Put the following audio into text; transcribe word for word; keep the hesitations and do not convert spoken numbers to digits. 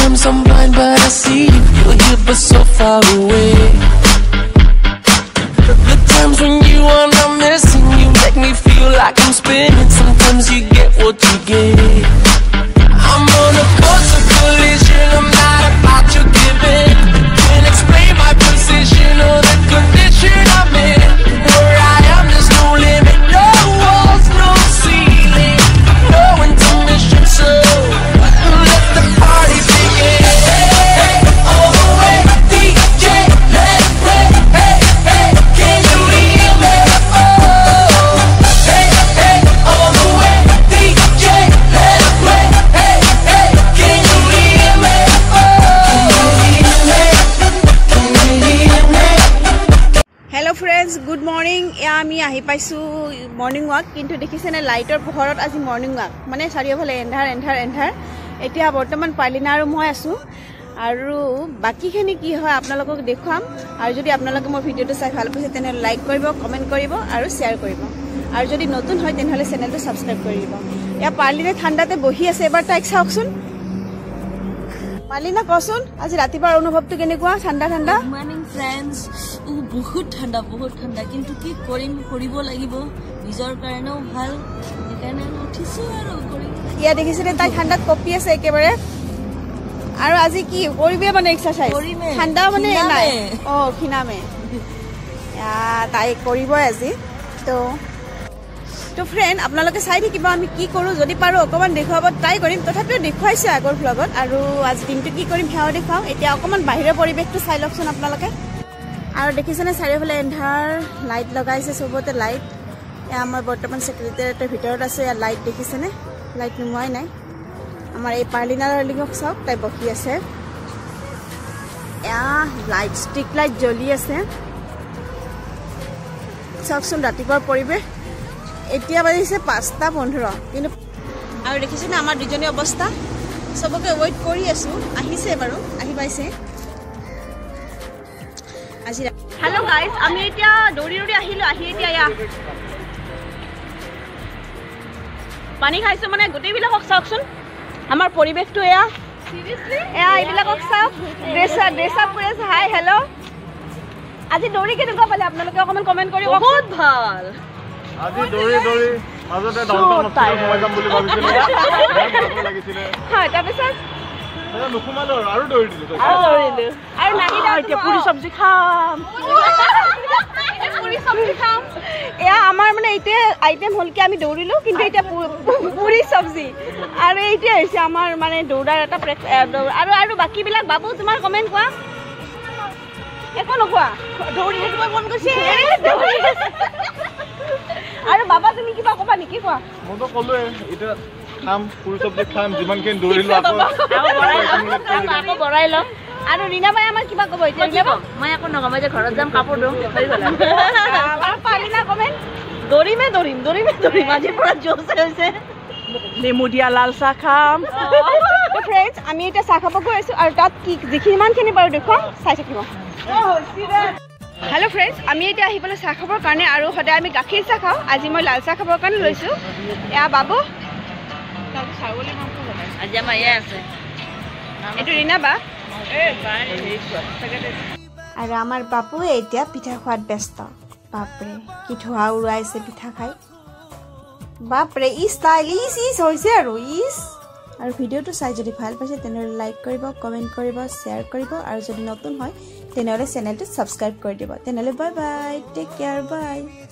Sometimes I'm blind but I see you. You're here but so far away. The times when you are not missing, you make me feel like I'm spinning. Sometimes you get what you get. I'm on a course of collision, I'm not about your giving. Can't explain my position or the condition I'm in. Where I am, there's no limit, no walls, no ceiling, no intermission, so let the party begin. Hey, all the way, D J, let it play. Hey, hey, can you hear me? Oh, hey, hey, all the way, D J, let it play. Hey, hey, can you hear me? Oh, can you hear me? Hello friends, good morning. Yeah, আমি আহি পাইছো morning walk, কিন্তু দেখিছে না লাইটৰ পোহৰত আজি morning walk মানে চাৰিওফালে এন্ধাৰ এন্ধাৰ এন্ধাৰ। এতিয়া বৰ্তমান পালিনা আৰু মই আছো, আৰু বাকিখিনি কি হয় আপোনালোকক দেখুৱাম। আৰু যদি আপোনালোকে মোৰ ভিডিওটো চাই ভাল পাইছে তেনে লাইক কৰিব, কমেন্ট কৰিব আৰু শেয়াৰ কৰিব, আৰু যদি নতুন হয় তেনহলে চেনেলটো সাবস্ক্ৰাইব কৰি দিব। ইয়া পালিনে ঠাণ্ডাতে বহি আছে, এবাৰ তাইক চাওকচোন। পালিনা কচোন আজি ৰাতিপুৱাৰ অনুভৱটো কেনেকুৱা? ঠাণ্ডা ঠাণ্ডা। Good morning friends. ও বহুত ঠাণ্ডা বহুত ঠাণ্ডা, কিন্তু কি কৰিম, কৰিব লাগিব, নিজৰ কাৰণেও ভাল, সেইকাৰণে উঠিছো আৰু কৰিম। ইয়া দেখিছিলে তাই ঠাণ্ডাত কপি আছে একেবাৰে, আৰু আজি কি কৰিবে মানে এক্সাৰসাইজ ঠাণ্ডা মানে নাই। অ খিনামে তাই কৰিব আজি। তো তো ফ্ৰেণ্ড আপোনালোকে চাই থাকিব আমি কি কৰোঁ, যদি পাৰোঁ অকণমান দেখুৱাব ট্ৰাই কৰিম। তথাপিও দেখুৱাইছে আগৰ ভ্লগত, আৰু আজি দিনটো কি কৰিম সেয়াও দেখুৱাম। এতিয়া অকণমান বাহিৰৰ পৰিৱেশটো চাই লওকচোন আপোনালোকে। আৰু দেখিছেনে চাৰিওফালে এন্ধাৰ, লাইট লগাইছে চবতে লাইট। এয়া মই বৰ্তমান ছেক্ৰেটেৰিয়েটৰ ভিতৰত আছোঁ, ইয়াত লাইট দেখিছেনে, লাইট নোমোৱাই নাই। আমাৰ এই পাৰ্লিনা ডাৰ্লিঙক চাওক, তাই বহি আছে। এয়া লাইট ষ্ট্ৰিক লাইট জ্বলি আছে, চাওকচোন ৰাতিপুৱাৰ পৰিৱেশ। এতিয়া বাজিছে পাঁচটা পোন্ধৰ, কিন্তু আৰু দেখিছেনে আমাৰ দুজনী অৱস্থা। চবকে ৱেইট কৰি আছোঁ, আহিছে বাৰু, আহি পাইছে আজি। হেল্ল' গাইজ, আমি এতিয়া দৌৰি দৌৰি আহিলোঁ, আহি এতিয়া এয়া পানী খাইছোঁ। মানে গোটেইবিলাকক চাওকচোন, আমাৰ পৰিৱেশটো এয়া এয়া এইবিলাকক চাওক, ড্ৰেছ ড্ৰেছ আপ কৰি আছে। হাই হেল্ল', আজি দৌৰি কেনেকুৱা পালে আপোনালোকে অকণমান কমেণ্ট কৰিব। বহুত ভাল। আজি দৌৰি দৌৰি মাজতে ডাউনটাউন হস্পিটেল সোমাই যাম বুলি ভাবিছিলো, লাগিছিলে হয়। তাৰপিছত নুসুমালো আৰু দৌৰি দিলো আৰু নাহিলে। এতিয়া পুৰি চব্জি খাম, পুৰি চব্জি খাম। এয়া আমাৰ মানে এতিয়া আইটেম হ'ল কি, আমি দৌৰিলোঁ কিন্তু এতিয়া পুৰি চব্জি, আৰু এইটোৱে হৈছে আমাৰ মানে দৌৰাৰ এটা আৰু আৰু বাকীবিলাক। বাবু তোমাৰ কমেণ্ট কোৱা। একো নোখোৱা, দৌৰি থাকিব মন গৈছে। আৰু বাবা তুমি কিবা ক'বা নেকি? কোৱা। মইতো ক'লোৱে এতিয়া খাম, পুৰি চব্জি খাম, যিমানখিনি দৌৰিলো আকৌ বঢ়াই ল'ম। আৰু ৰীনা বাই আমাৰ কিবা ক'ব এতিয়া? মই একো নকওঁ, মই যে ঘৰত যাম কাপোৰ দিওঁ। পালিনা কমেণ্ট। দৌৰিমে দৌৰিম দৌৰিমে দৌৰিম, আজিৰ পৰা জোচ হৈছে। নেমু দিয়া লাল চাহ খাম। ফ্ৰেণ্ডছ আমি এতিয়া চাহ খাব গৈ আছোঁ, আৰু তাত কি যিমানখিনি বাৰু দেখুৱাম চাই থাকিব। হেল্ল' ফ্ৰেণ্ডছ, আমি এতিয়া আহি পেলাই চাহ খাবৰ কাৰণে, আৰু সদায় আমি গাখীৰ চাহ খাওঁ, আজি মই লাল চাহ খাবৰ কাৰণে লৈছোঁ। এয়া বাবু, আজি আমাৰ এয়া আছে, এইটো ৰীনা বা। আৰু আমাৰ বাবুৱে এতিয়া পিঠা খোৱাত ব্যস্ত। বাপৰে কি ধোঁৱা উৰুৱাইছে পিঠা খাই, বাপৰে ই ষ্টাইল ইচ ইচ হৈছে আৰু ইচ। আৰু ভিডিঅ'টো চাই যদি ভাল পাইছে তেনেহ'লে লাইক কৰিব, কমেণ্ট কৰিব, শ্বেয়াৰ কৰিব, আৰু যদি নতুন হয় তেনেহ'লে চেনেলটো ছাবস্ক্ৰাইব কৰি দিব। তেনেহ'লে বাই বাই, টেক কেয়াৰ, বাই।